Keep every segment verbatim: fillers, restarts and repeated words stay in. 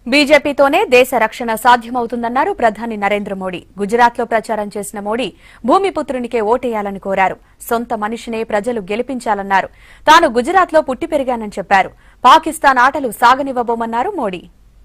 బీజేపీతోనే దేశ రక్షణ సాధ్యమవుతుందన్నారు ప్రధాని నరేంద్ర మోడీ. గుజరాత్లో ప్రచారం చేసిన మోడీ భూమిపుత్రునికే ఓటేయాలని కోరారు. సొంత మనిషినే ప్రజలు గెలిపించాలన్నారు. తాను గుజరాత్లో పుట్టి పెరిగానని చెప్పారు. పాకిస్తాన్ ఆటలు సాగనివ్వబోమన్నారు మోడీ.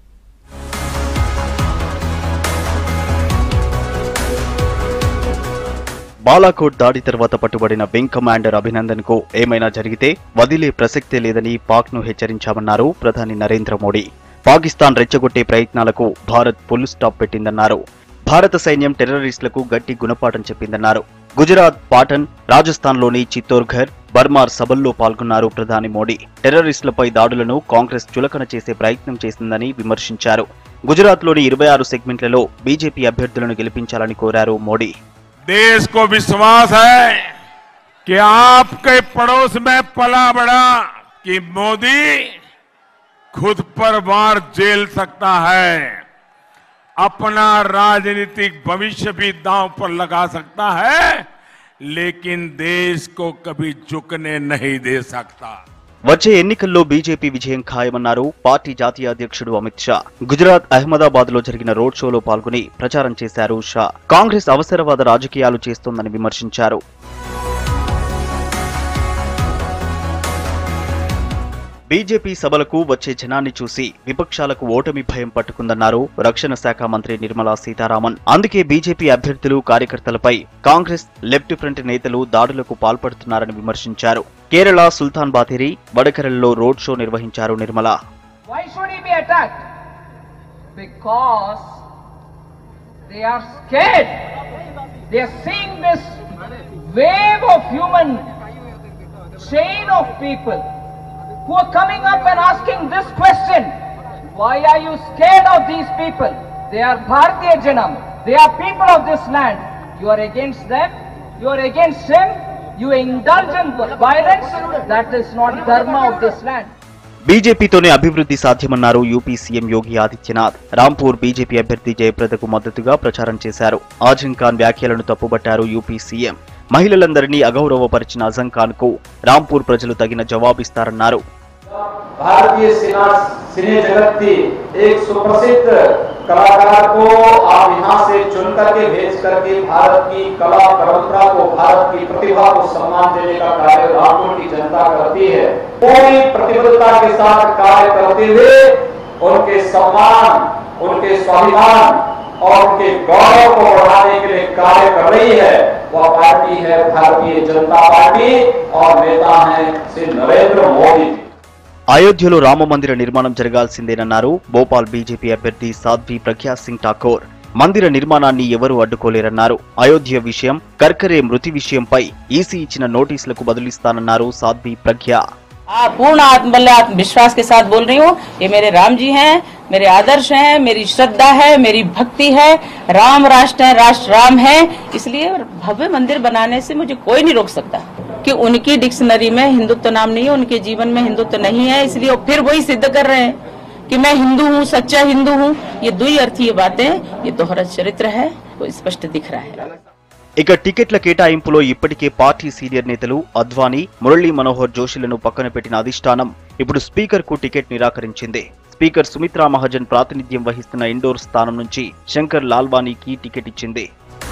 బాలాకోట్ దాడి తర్వాత పట్టుబడిన వింగ్ కమాండర్ అభినందన్ కు ఏమైనా జరిగితే వదిలే ప్రసక్తే లేదని పాక్ ను హెచ్చరించామన్నారు ప్రధాని నరేంద్ర మోడీ. పాకిస్తాన్ రెచ్చగొట్టే ప్రయత్నాలకు భారత్ ఫుల్ స్టాప్ పెట్టిందన్నారు. భారత సైన్యం టెర్రరిస్టులకు గట్టి గుణపాఠం చెప్పిందన్నారు. గుజరాత్, పాటన్, రాజస్థాన్లోని చిత్తోర్ఘర్, బర్మార్ సభల్లో పాల్గొన్నారు ప్రధాని మోడీ. టెర్రరిస్టులపై దాడులను కాంగ్రెస్ చులకన చేసే ప్రయత్నం చేసిందని విమర్శించారు. గుజరాత్లోని ఇరవై ఆరు సెగ్మెంట్లలో బీజేపీ అభ్యర్థులను గెలిపించాలని కోరారు మోడీ. देश को विश्वास है कि आपके पड़ोस में पला बड़ा कि मोदी खुद पर वार झेल सकता है, अपना राजनीतिक भविष्य भी दांव पर लगा सकता है, लेकिन देश को कभी झुकने नहीं दे सकता. వచ్చే ఎన్నికల్లో బీజేపీ విజయం ఖాయమన్నారు పార్టీ జాతీయ అధ్యక్షుడు అమిత్ షా. గుజరాత్ అహ్మదాబాద్ లో జరిగిన రోడ్ షోలో పాల్గొని ప్రచారం చేశారు షా. కాంగ్రెస్ అవసరవాద రాజకీయాలు చేస్తోందని విమర్శించారు. బీజేపీ సభలకు వచ్చే జనాన్ని చూసి విపక్షాలకు ఓటమి భయం పట్టుకుందన్నారు రక్షణ శాఖ మంత్రి నిర్మలా సీతారామన్. అందుకే బీజేపీ అభ్యర్థులు, కార్యకర్తలపై కాంగ్రెస్ లెఫ్ట్ ఫ్రంట్ నేతలు దాడులకు పాల్పడుతున్నారని విమర్శించారు. కేరళ సుల్తాన్ బాతేరి, వడకరల్లో రోడ్ షో నిర్వహించారు Nirmala. who are coming up and asking this question: why are you scared of these people? They are Bharatiya Janam, they are people of this land. You are against them, you are against him, you indulge in violence. That is not dharma of this land. బీజేపీతోనే అభివృద్ధి సాధ్యమన్నారు UP CM Yogi Adityanath. Rampur BJP అభ్యర్థి జయప్రదకు మద్దతుగా ప్రచారం చేశారు. ఆజం ఖాన్ వ్యాఖ్యలను తప్పుబట్టారు యూపీ సీఎం. మహిళలందరినీ అగౌరవపరిచిన అజం ఖాన్ కు రాంపూర్ ప్రజలు తగిన జవాబిస్తారన్నారు. भारतीय सिने सिने जगत की एक सुप्रसिद्ध कलाकार को आप यहाँ से चुन करके भेज करके भारत की कला परंपरा को, भारत की प्रतिभा को सम्मान देने का कार्य रामपुर की जनता करती है. पूरी प्रतिबद्धता के साथ कार्य करते हुए उनके सम्मान, उनके स्वाभिमान और उनके गौरव को बढ़ाने के लिए कार्य कर रही है. वह पार्टी है भारतीय जनता पार्टी और नेता हैं श्री नरेंद्र मोदी. అయోధ్యలో రామ మందిర నిర్మాణం జరగాల్సిందేనన్నారు భోపాల్ బీజేపీ అభ్యర్థి సాధ్వి ప్రజ్ఞా సింగ్ ఠాకూర్. మందిర నిర్మాణాన్ని ఎవరూ అడ్డుకోలేరన్నారు. అయోధ్య విషయం, కర్కరే మృతి విషయంపై ఈసీ ఇచ్చిన నోటీసులకు బదులిస్తానన్నారు సాధ్వి ప్రజ్ఞ. पूर्ण आत्मबल आत्मविश्वास के साथ बोल रही हूँ, ये मेरे राम जी हैं, मेरे आदर्श हैं, मेरी श्रद्धा है, मेरी भक्ति है. राम राष्ट्र है, राष्ट्र राम है, इसलिए भव्य मंदिर बनाने से मुझे कोई नहीं रोक सकता. कि उनकी डिक्शनरी में हिंदुत्व नाम नहीं है, उनके जीवन में हिंदुत्व नहीं है, इसलिए फिर वही सिद्ध कर रहे हैं कि मैं हिंदू हूँ, सच्चा हिंदू हूँ. ये द्विअर्थीय बातें, ये दोहरा चरित्र है, वो स्पष्ट दिख रहा है. ఇక టికెట్ల కేటాయింపులో ఇప్పటికే పార్టీ సీనియర్ నేతలు అద్వానీ, మురళీ మనోహర్ జోషిలను పక్కన పెట్టిన అధిష్టానం ఇప్పుడు స్పీకర్ కు టికెట్ నిరాకరించింది. స్పీకర్ సుమిత్రా మహాజన్ ప్రాతినిధ్యం వహిస్తున్న ఇండోర్ స్థానం నుంచి శంకర్ లాల్వానీకి టికెట్ ఇచ్చింది.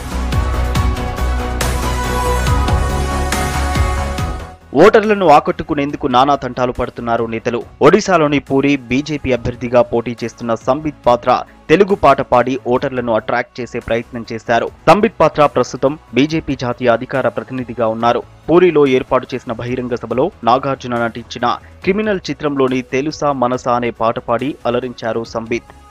ఓటర్లను ఆకట్టుకునేందుకు నానా తంటాలు పడుతున్నారు నేతలు. ఒడిశాలోని పూరి బీజేపీ అభ్యర్థిగా పోటీ చేస్తున్న సంబిత్ పాత్ర తెలుగు పాట పాడి ఓటర్లను అట్రాక్ట్ చేసే ప్రయత్నం చేశారు. సంబిత్ పాత్ర ప్రస్తుతం బీజేపీ జాతీయ అధికార ప్రతినిధిగా ఉన్నారు. పూరిలో ఏర్పాటు చేసిన బహిరంగ సభలో నాగార్జున నటించిన క్రిమినల్ చిత్రంలోని తెలుసా మనసా అనే పాట పాడి అలరించారు సంబిత్.